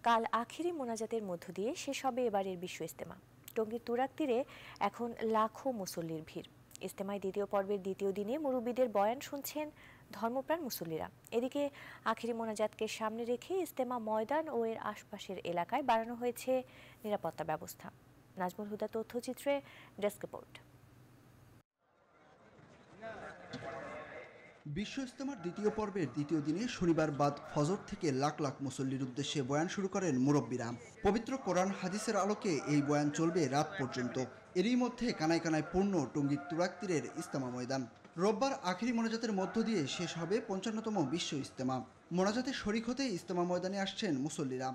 কাল আখেরি মোনাজাতের মধ্য দিয়ে শেষ হবে এবারের বিশ্ব ইজতেমা। টঙ্গীর তুরাগ তীরে এখন লাখো মুসল্লির ভিড়। ইজতেমায় দ্বিতীয় পর্বের দ্বিতীয় দিনে মুরব্বিদের বয়ান শুনছেন ধর্মপ্রাণ মুসল্লিরা। এদিকে আখেরি মোনাজাতকে সামনে রেখে ইজতেমা ময়দান ও এর আশপাশের এলাকায় বাড়ানো হয়েছে নিরাপত্তা ব্যবস্থা। নাজমুল হুদা তথ্যচিত্রে ডেস্ক রিপোর্ট। বিশ্ব ইজতেমার দ্বিতীয় পর্বের দ্বিতীয় দিনে শনিবার বাদ ফজর থেকে লাখ লাখ মুসল্লির উদ্দেশ্যে বয়ান শুরু করেন মুরব্বিরা। পবিত্র কোরআন হাদিসের আলোকে এই বয়ান চলবে রাত পর্যন্ত। এরই মধ্যে কানায় কানায় পূর্ণ টঙ্গীর তুরাগ তীরের ইজতেমা ময়দান। রোববার আখেরি মোনাজাতের মধ্য দিয়ে শেষ হবে ৫৫তম বিশ্ব ইজতেমা। মোনাজাতে শরিক হতে ইজতেমা ময়দানে আসছেন মুসল্লিরা।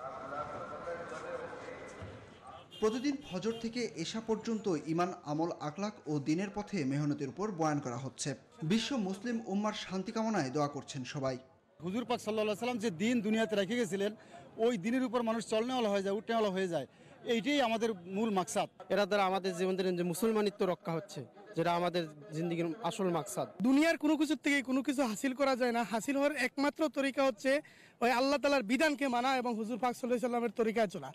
প্রতিদিন ফজর থেকে এশা পর্যন্ত ঈমান, আমল, আখলাক ও দ্বীনের পথে মেহনতের উপর বয়ান করা হচ্ছে। বিশ্ব মুসলিম উম্মার শান্তি কামনায় দোয়া করছেন সবাই। হুজুর পাক সাল্লাল্লাহু আলাইহি সাল্লাম যে দিন দুনিয়াতে রেখে গেছিলেন, ওই দিনের উপর মানুষ চলনেওয়ালা হয়ে যায়, উঠনেওয়ালা হয়ে যায়। এইটাই আমাদের মূল মাকসাদ। এরা দ্বারা আমাদের জীবনের যে মুসলমানিত্ব রক্ষা হচ্ছে, যেটা আমাদের জিন্দেগির আসল মাকসাদ। দুনিয়ার কোনো কিছু থেকে কোনো কিছু হাসিল করা যায় না। হাসিল হওয়ার একমাত্র তরিকা হচ্ছে ওই আল্লাহ তাআলার বিধানকে মানা এবং হুজুর পাক সাল্লাল্লাহু আলাইহি সাল্লামের তরিকায় চলা।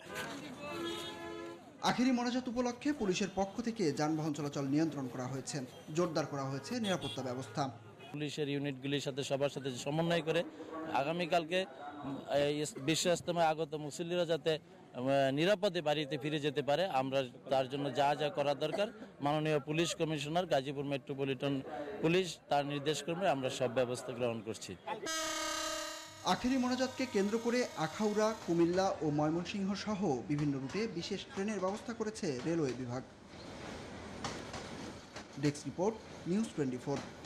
আখেরি মোনাজাত উপলক্ষে পুলিশের পক্ষ থেকে যানবাহন চলাচল নিয়ন্ত্রণ করা হয়েছে, জোরদার করা হয়েছে নিরাপত্তা ব্যবস্থা। পুলিশের ইউনিটগুলির সাথে সবার সাথে সমন্বয় করে আগামীকালকে বিশ্ব ইজতেমায় আগত মুসল্লিরা যাতে নিরাপদে বাড়িতে ফিরে যেতে পারে, আমরা তার জন্য যা যা করা দরকার মাননীয় police commissioner Gazipur metropolitan police তার নির্দেশক্রমে আমরা সব ব্যবস্থা গ্রহণ করছি। আখেরি মোনাজাতকে কেন্দ্র করে আখাউড়া, কুমিল্লা ও ময়মনসিংহ সহ বিভিন্ন রুটে বিশেষ ট্রেনের ব্যবস্থা করেছে রেলওয়ে বিভাগ। Desk report, news 24।